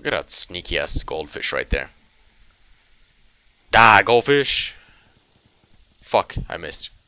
Look at that sneaky ass goldfish right there. Die, goldfish! Fuck, I missed.